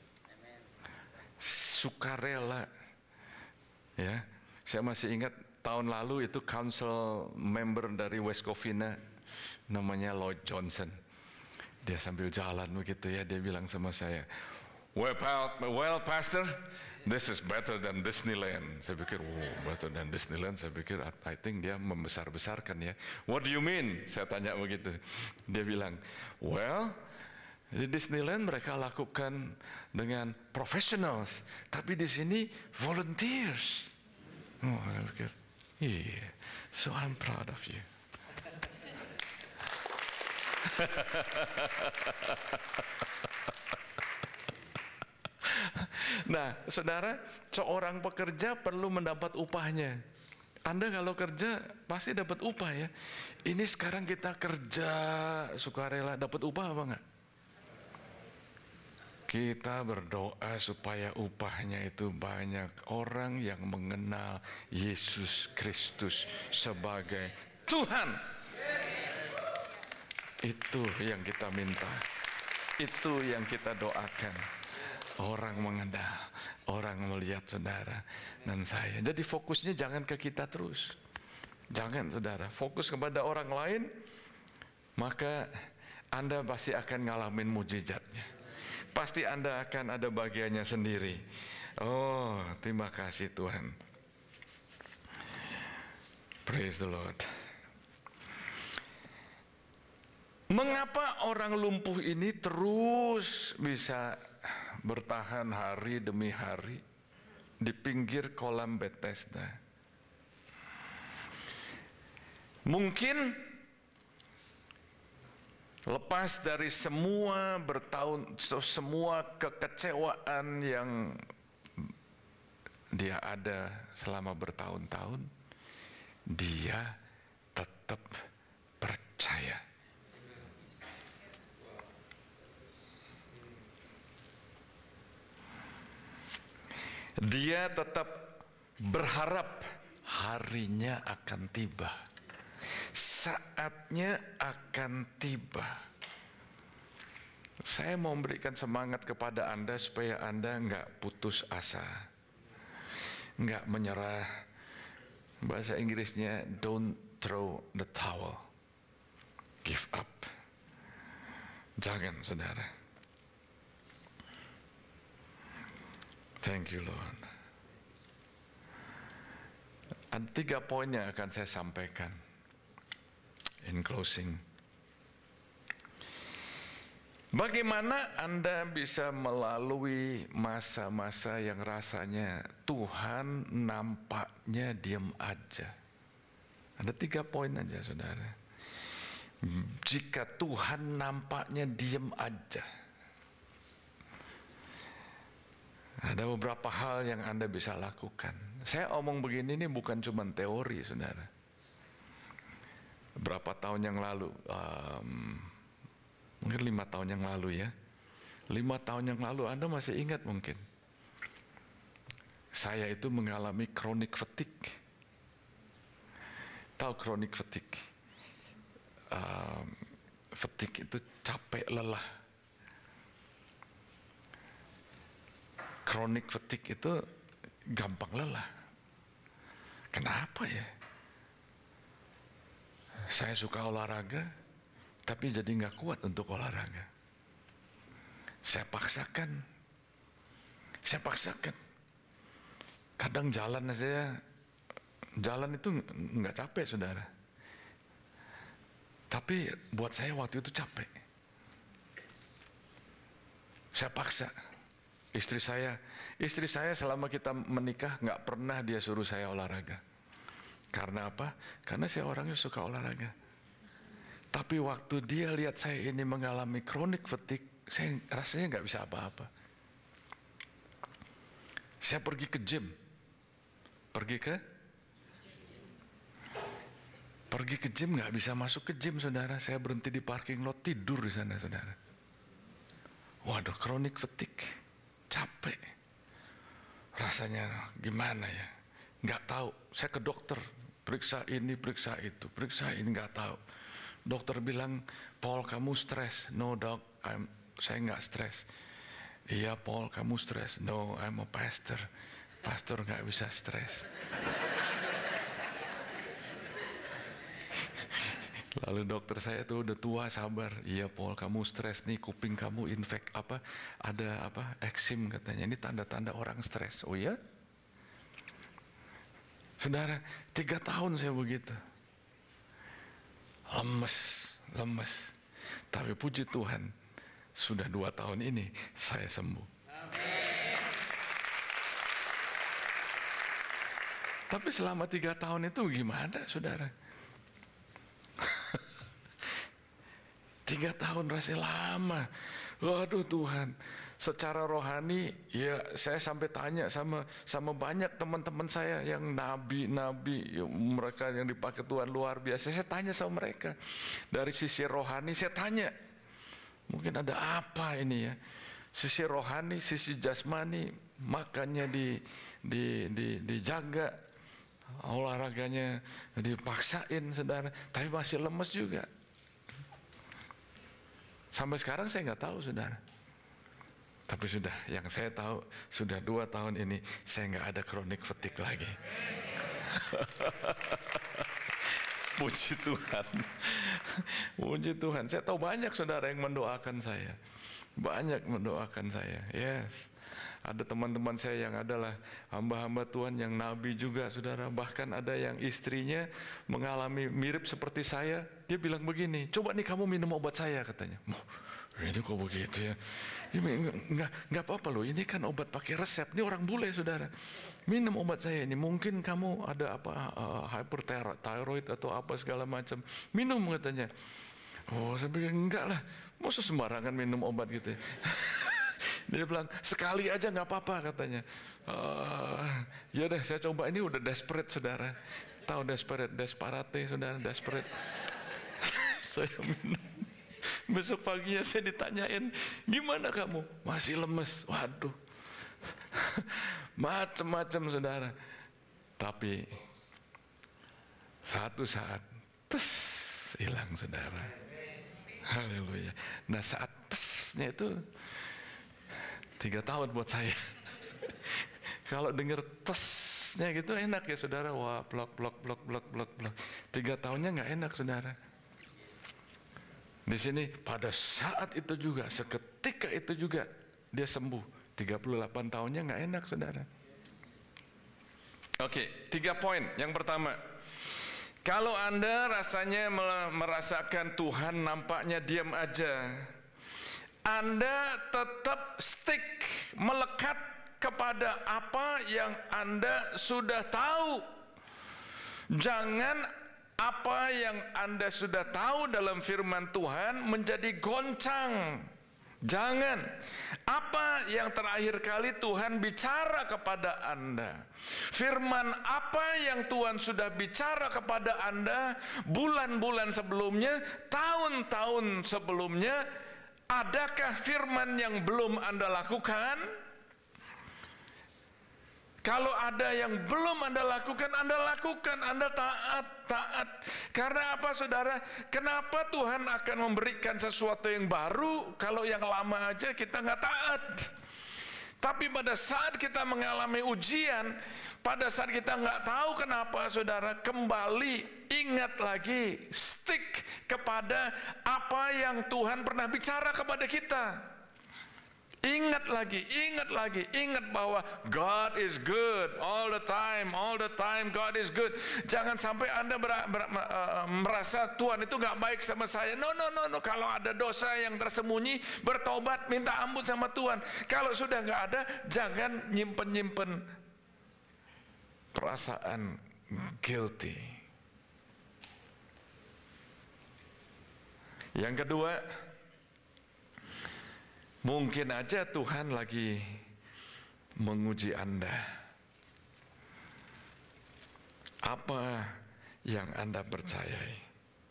Sukarela. Ya, saya masih ingat tahun lalu itu council member dari West Covina, namanya Lloyd Johnson. Dia sambil jalan begitu ya, dia bilang sama saya, well Pastor, this is better than Disneyland. Saya pikir, better than Disneyland. Saya pikir, I think dia membesar-besarkan ya. What do you mean? Saya tanya begitu. Dia bilang, well, di Disneyland mereka lakukan dengan professionals, tapi di sini volunteers. Saya pikir, yeah, so I'm proud of you. Nah, saudara, seorang pekerja perlu mendapat upahnya. Anda kalau kerja pasti dapat upah ya. Ini sekarang kita kerja sukarela, dapat upah apa enggak? Kita berdoa supaya upahnya itu banyak orang yang mengenal Yesus Kristus sebagai Tuhan. Itu yang kita minta. Itu yang kita doakan. Orang mengenal, orang melihat saudara dan saya. Jadi fokusnya jangan ke kita terus. Jangan saudara, fokus kepada orang lain, maka Anda pasti akan ngalamin mujizatnya. Pasti Anda akan ada bagiannya sendiri. Oh, terima kasih Tuhan. Praise the Lord. Mengapa orang lumpuh ini terus bisa bertahan hari demi hari di pinggir kolam Bethesda? Mungkin lepas dari semua kekecewaan yang dia ada selama bertahun-tahun, dia tetap percaya. Dia tetap berharap harinya akan tiba. Saatnya akan tiba. Saya mau memberikan semangat kepada Anda supaya Anda enggak putus asa, enggak menyerah. Bahasa Inggrisnya don't throw the towel, give up. Jangan saudara. Thank you Lord. Ada 3 poin yang akan saya sampaikan in closing. Bagaimana Anda bisa melalui masa-masa yang rasanya Tuhan nampaknya diam aja? Ada 3 poin aja saudara. Jika Tuhan nampaknya diam aja, ada beberapa hal yang Anda bisa lakukan. Saya omong begini ini bukan cuma teori saudara. Berapa tahun yang lalu, mungkin 5 tahun yang lalu ya. 5 tahun yang lalu Anda masih ingat mungkin. Saya itu mengalami chronic fatigue. Tahu chronic fatigue? Fatigue itu capek lelah. Chronic fatigue itu gampang lelah. Kenapa ya? Saya suka olahraga, tapi jadi nggak kuat untuk olahraga. Saya paksakan. Kadang jalan itu nggak capek saudara. Tapi buat saya waktu itu capek. Saya paksa. Istri saya selama kita menikah nggak pernah dia suruh saya olahraga. Karena apa? Karena saya orangnya suka olahraga. Tapi waktu dia lihat saya ini mengalami chronic fatigue, saya rasanya nggak bisa apa-apa. Saya pergi ke gym. Pergi ke gym nggak bisa masuk ke gym saudara. Saya berhenti di parking lot, tidur di sana saudara. Waduh, chronic fatigue, capek. Rasanya gimana ya? Nggak tahu. Saya ke dokter, periksa ini, periksa itu, periksa ini, nggak tahu. Dokter bilang, Paul kamu stres. No dok, saya nggak stres. Iya Paul kamu stres. No, I'm a pastor. Pastor nggak bisa stres. Lalu dokter saya tuh udah tua, sabar. Iya Paul kamu stres nih, kuping kamu ada eksim katanya. Ini tanda-tanda orang stres. Oh ya? Saudara, 3 tahun saya begitu. Lemes. Tapi puji Tuhan, sudah 2 tahun ini saya sembuh. Tapi selama 3 tahun itu gimana saudara? 3 tahun masih lama. Waduh Tuhan, secara rohani ya saya sampai tanya sama banyak teman-teman saya yang nabi-nabi, mereka yang dipakai Tuhan luar biasa. Saya tanya sama mereka dari sisi rohani, saya tanya mungkin ada apa ini ya, sisi rohani, sisi jasmani, makannya dijaga, olahraganya dipaksain saudara, tapi masih lemes juga. Sampai sekarang saya nggak tahu saudara. Tapi sudah, yang saya tahu sudah 2 tahun ini saya nggak ada kronik fatigue lagi. Puji Tuhan. Puji Tuhan. Saya tahu banyak saudara yang mendoakan saya. Banyak mendoakan saya. Yes. Ada teman-teman saya yang adalah hamba-hamba Tuhan yang nabi juga saudara. Bahkan ada yang istrinya mengalami mirip seperti saya. Dia bilang begini, coba nih kamu minum obat saya katanya. Ini kok begitu ya? Enggak apa-apa loh, ini kan obat pakai resep. Ini orang bule saudara. Minum obat saya ini, mungkin kamu ada apa hyperthyroid atau apa segala macam. Minum katanya. Oh saya bilang enggak lah, masa sembarangan minum obat gitu ya. Dia bilang sekali aja nggak apa-apa katanya. Ya deh saya coba, ini udah desperate saudara. Tahu desperate saudara, desperate. Saya minum. Besok paginya saya ditanyain, gimana kamu? Masih lemes. Waduh. Macam-macam saudara. Tapi satu saat hilang saudara. Haleluya. Nah saat tesnya itu 3 tahun buat saya. Kalau dengar tesnya gitu enak ya saudara. Wah blok. 3 tahunnya nggak enak saudara. Di sini pada saat itu juga, seketika itu juga dia sembuh. 38 tahunnya nggak enak saudara. Oke, 3 poin. Yang pertama, kalau Anda rasanya merasakan Tuhan nampaknya diam aja, Anda tetap stick, melekat kepada apa yang Anda sudah tahu. Jangan apa yang Anda sudah tahu dalam firman Tuhan menjadi goncang. Jangan. Apa yang terakhir kali Tuhan bicara kepada Anda? Firman apa yang Tuhan sudah bicara kepada Anda bulan-bulan sebelumnya, tahun-tahun sebelumnya? Adakah firman yang belum Anda lakukan? Kalau ada yang belum Anda lakukan, Anda taat. Karena apa saudara? Kenapa Tuhan akan memberikan sesuatu yang baru kalau yang lama aja kita nggak taat? Tapi pada saat kita mengalami ujian, pada saat kita nggak tahu kenapa saudara, kembali ingat lagi, stick kepada apa yang Tuhan pernah bicara kepada kita. Ingat bahwa God is good all the time God is good. Jangan sampai Anda merasa Tuhan itu nggak baik sama saya. No. Kalau ada dosa yang tersembunyi, bertobat, minta ampun sama Tuhan. Kalau sudah nggak ada, jangan nyimpen perasaan guilty. Yang kedua, mungkin aja Tuhan lagi menguji Anda. Apa yang Anda percayai?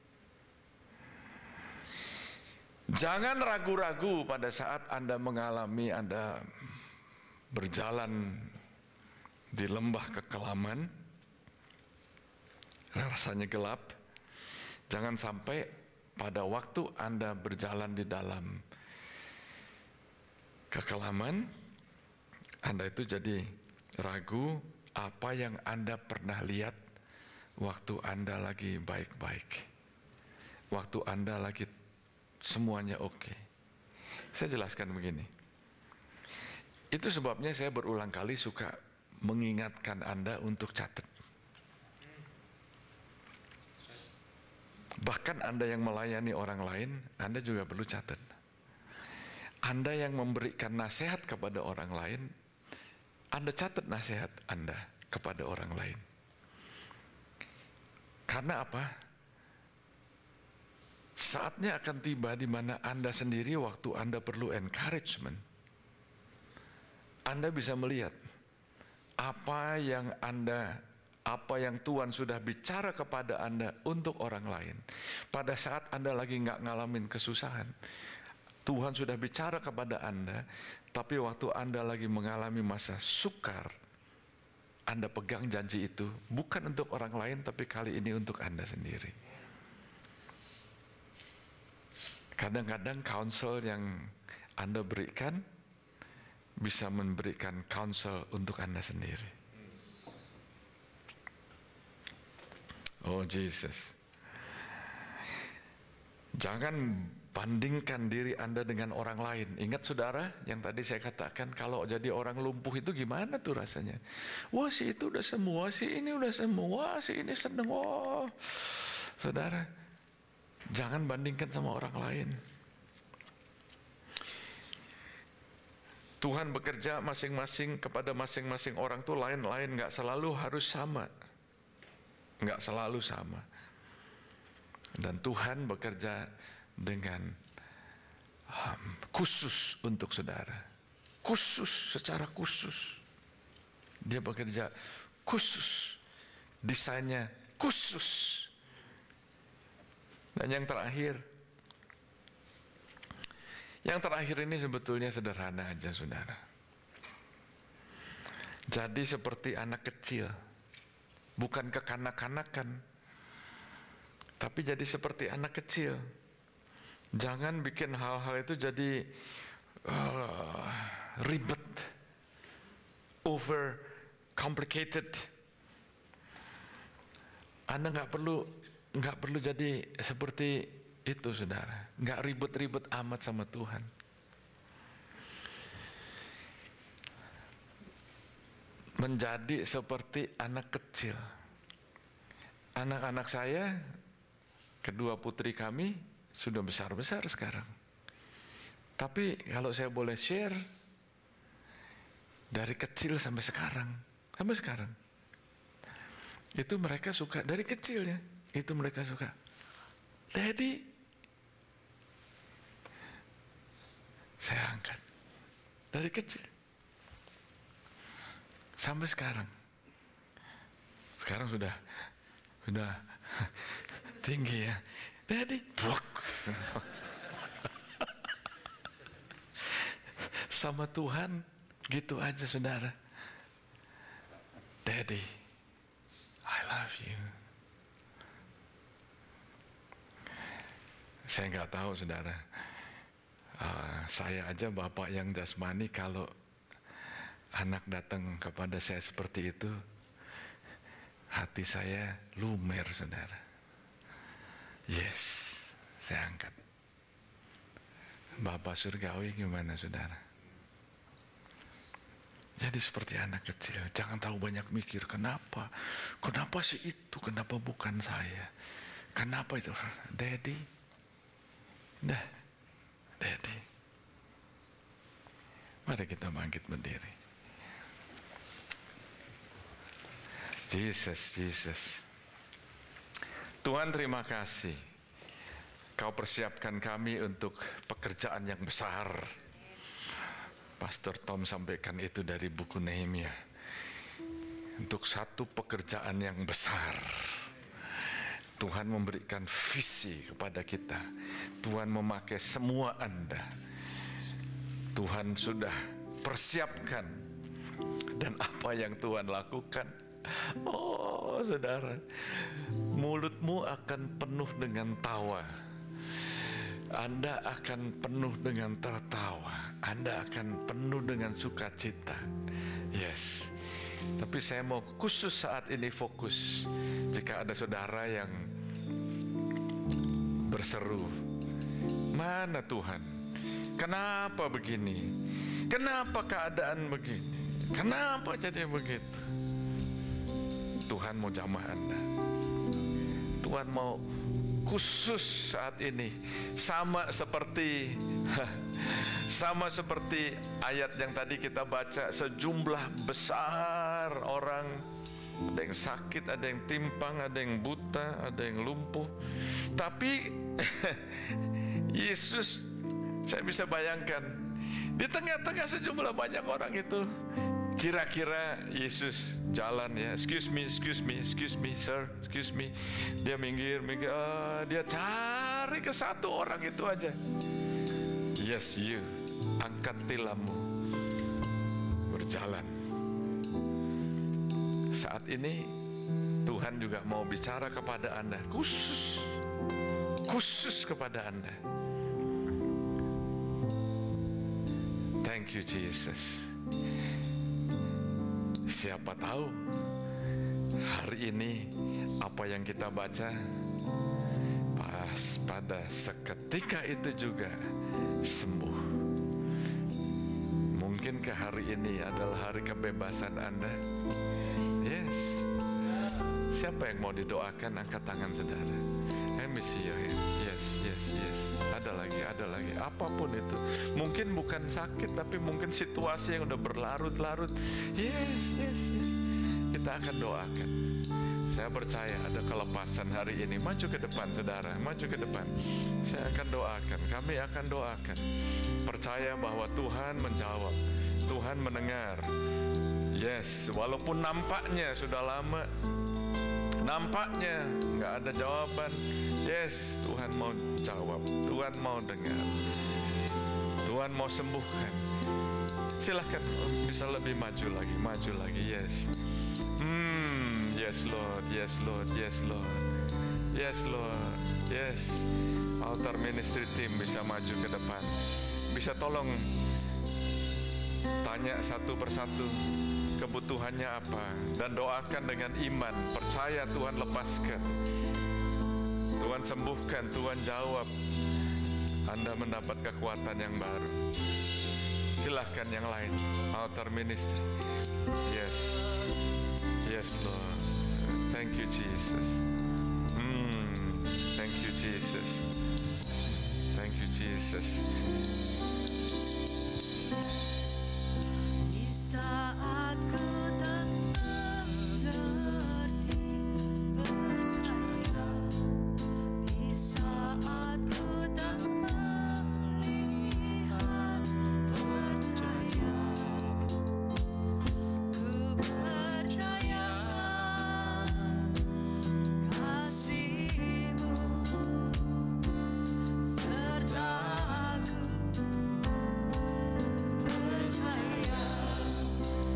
Jangan ragu-ragu pada saat Anda mengalami, Anda berjalan di lembah kekelaman, rasanya gelap. Jangan sampai pada waktu Anda berjalan di dalam kekelaman, Anda itu jadi ragu apa yang Anda pernah lihat waktu Anda lagi baik-baik, waktu Anda lagi semuanya oke. Saya jelaskan begini. Itu sebabnya saya berulang kali suka mengingatkan Anda untuk catat. Bahkan Anda yang melayani orang lain, Anda juga perlu catat. Anda yang memberikan nasihat kepada orang lain, Anda catat nasihat Anda kepada orang lain. Karena apa? Saatnya akan tiba di mana Anda sendiri waktu Anda perlu encouragement, Anda bisa melihat apa yang Tuhan sudah bicara kepada Anda untuk orang lain. Pada saat Anda lagi nggak ngalamin kesusahan, Tuhan sudah bicara kepada Anda, tapi waktu Anda lagi mengalami masa sukar, Anda pegang janji itu, bukan untuk orang lain, tapi kali ini untuk Anda sendiri. Kadang-kadang counsel yang Anda berikan, bisa memberikan counsel untuk Anda sendiri. Oh Jesus. Jangan bandingkan diri Anda dengan orang lain. Ingat saudara, yang tadi saya katakan, kalau jadi orang lumpuh itu gimana tuh rasanya? Wah, si itu udah semua, si ini udah semua, si ini seneng. Oh, saudara, jangan bandingkan sama orang lain. Tuhan bekerja masing-masing kepada masing-masing orang tuh lain-lain, nggak selalu harus sama. Nggak selalu sama. Dan Tuhan bekerja dengan khusus untuk saudara, khusus, secara khusus. Dia bekerja khusus, desainnya khusus. Dan yang terakhir ini sebetulnya sederhana aja saudara. Jadi seperti anak kecil, bukan kekanak-kanakan, tapi jadi seperti anak kecil. Jangan bikin hal-hal itu jadi ribet, over complicated. Anda nggak perlu jadi seperti itu saudara. Nggak ribet-ribet amat sama Tuhan. Menjadi seperti anak kecil. Anak-anak saya, kedua putri kami sudah besar-besar sekarang. Tapi kalau saya boleh share, dari kecil sampai sekarang, itu mereka suka, dari kecil ya, itu mereka suka, Daddy, saya angkat, dari kecil, sampai sekarang. Sekarang sudah tinggi ya, Daddy, sama Tuhan gitu aja saudara. Daddy, I love you. Saya nggak tahu saudara. Saya aja bapak yang jasmani, kalau anak datang kepada saya seperti itu, hati saya lumer saudara. Yes, saya angkat. Bapak surgawi gimana saudara? Jadi seperti anak kecil, jangan tahu banyak mikir, kenapa sih itu, kenapa bukan saya, kenapa itu, Daddy, Daddy. Mari kita bangkit berdiri. Jesus. Tuhan terima kasih, Kau persiapkan kami untuk pekerjaan yang besar. Pastor Tom sampaikan itu dari buku Nehemia. Untuk satu pekerjaan yang besar, Tuhan memberikan visi kepada kita. Tuhan memakai semua Anda. Tuhan sudah persiapkan. Dan apa yang Tuhan lakukan, oh saudara, mulutmu akan penuh dengan tawa. Anda akan penuh dengan tertawa. Anda akan penuh dengan sukacita. Yes. Tapi saya mau khusus saat ini fokus. Jika ada saudara yang berseru, mana Tuhan? Kenapa begini? Kenapa keadaan begini? Kenapa jadi begitu? Tuhan mau jamah Anda. Tuhan mau khusus saat ini, sama seperti ayat yang tadi kita baca, sejumlah besar orang ada yang sakit, ada yang timpang, ada yang buta, ada yang lumpuh. Tapi Yesus, saya bisa bayangkan di tengah-tengah sejumlah banyak orang itu, kira-kira Yesus jalan ya, excuse me sir, excuse me. Dia minggir, dia cari ke satu orang itu aja. Yes, you, angkat tilammu, berjalan. Saat ini Tuhan juga mau bicara kepada Anda, khusus kepada Anda. Thank you Jesus. Siapa tahu hari ini apa yang kita baca pas pada seketika itu juga sembuh. Mungkinkah hari ini adalah hari kebebasan Anda? Yes. Siapa yang mau didoakan, angkat tangan saudara. Let me see your hand. Yes. Ada lagi. Apapun itu. Mungkin bukan sakit, tapi mungkin situasi yang udah berlarut-larut. Yes. Kita akan doakan. Saya percaya ada kelepasan hari ini. Maju ke depan saudara, maju ke depan. Saya akan doakan, kami akan doakan. Percaya bahwa Tuhan menjawab, Tuhan mendengar. Yes, walaupun nampaknya sudah lama, nampaknya nggak ada jawaban. Yes, Tuhan mau jawab, Tuhan mau dengar, Tuhan mau sembuhkan. Silahkan bisa lebih maju lagi. Yes. Yes Lord. Yes. Altar ministry team bisa maju ke depan. Bisa tolong tanya satu persatu kebutuhannya apa, dan doakan dengan iman. Percaya Tuhan lepaskan, Tuhan sembuhkan, Tuhan jawab. Anda mendapat kekuatan yang baru. Silahkan yang lain. Altar ministry. Yes Lord. Thank you Jesus. Thank you Jesus. Thank you Jesus. Di saat ku tak mengerti, percaya. Di saat ku tak melihat, percaya. Ku percaya kasih-Mu sertaku. Percaya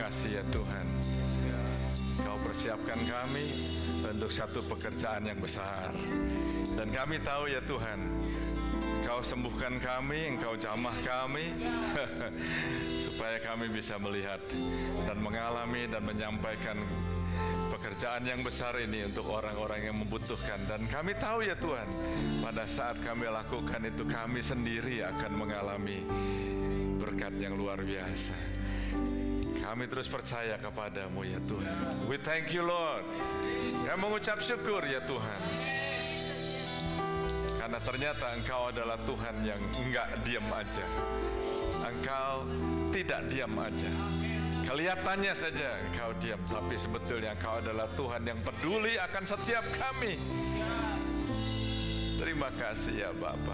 kasih ya Tuhan. Kau persiapkan kami untuk satu pekerjaan yang besar. Dan kami tahu ya Tuhan, Engkau sembuhkan kami, Engkau jamah kami, supaya kami bisa melihat dan mengalami dan menyampaikan pekerjaan yang besar ini untuk orang-orang yang membutuhkan. Dan kami tahu ya Tuhan, pada saat kami lakukan itu, kami sendiri akan mengalami berkat yang luar biasa. Kami terus percaya kepadamu ya Tuhan. We thank you Lord. Kami mengucap syukur ya Tuhan, karena ternyata Engkau adalah Tuhan yang enggak diam aja. Engkau tidak diam aja. Kelihatannya saja Engkau diam, tapi sebetulnya Engkau adalah Tuhan yang peduli akan setiap kami. Terima kasih ya Bapa.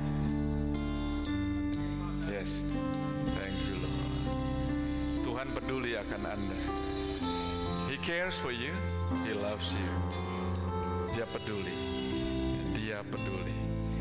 Yes, thank you Lord. Tuhan peduli akan Anda. He cares for you. He loves you. Dia peduli. Dia peduli.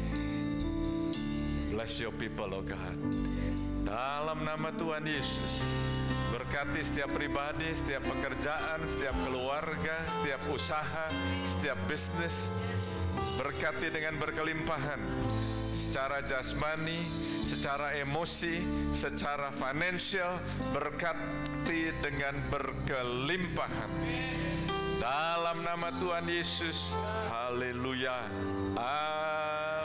Bless your people, oh God. Dalam nama Tuhan Yesus, berkati setiap pribadi, setiap pekerjaan, setiap keluarga, setiap usaha, setiap bisnis. Berkati dengan berkelimpahan, secara jasmani, secara emosi, secara financial. Berkati dengan berkelimpahan. Dalam nama Tuhan Yesus, haleluya. Amin.